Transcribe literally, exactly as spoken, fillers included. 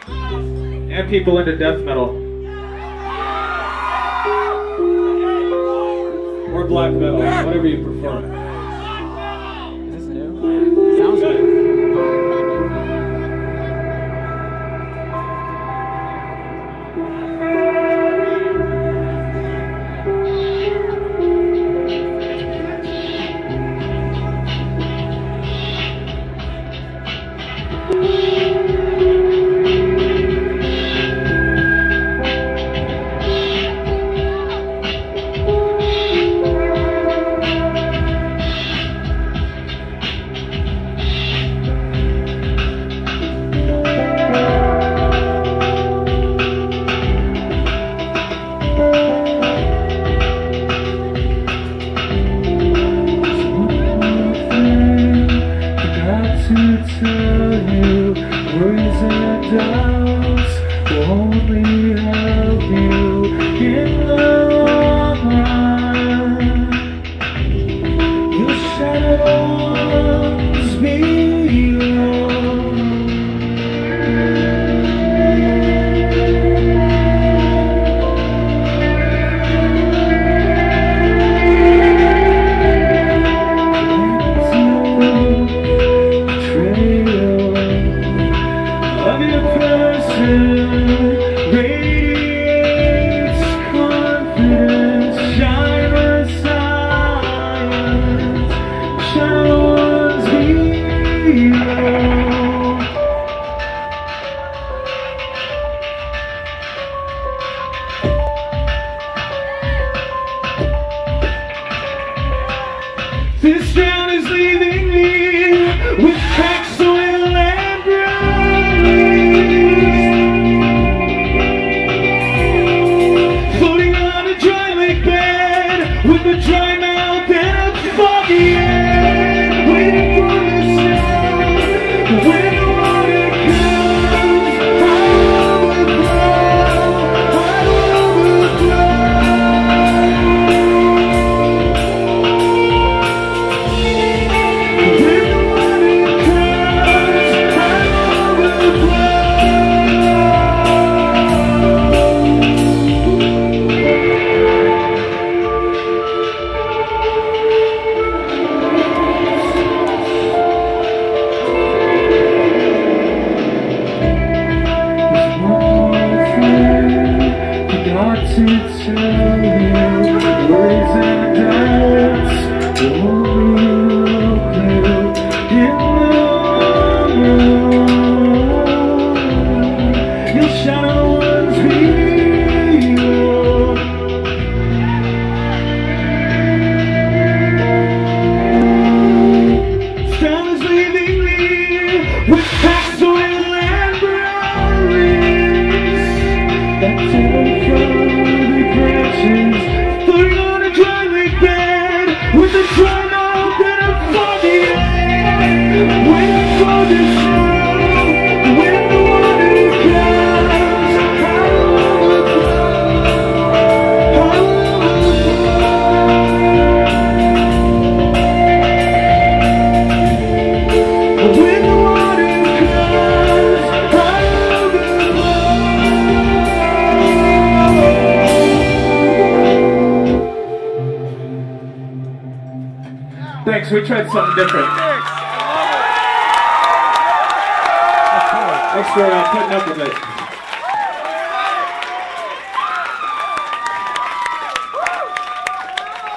And people into death metal. Or black metal, whatever you prefer. Is this new? Sounds good. This town is leaving me with cracked soil and bruise, floating on a dry lake bed with a dry mouth and a foggy head, waiting for the sound. When the water comes, I will overflow, I will overflow. To tell you words and doubts only look you in the room. You'll shadow one's hero. Sun is leaving me with past soil and brownies that turn from floating on a dry lake bed with a dry mouth and a foggy head, waiting for the snow. When the water comes, I will overflow, I will overflow. When the water comes, I will overflow. Thanks, we tried something different. Thanks for uh, putting up with it.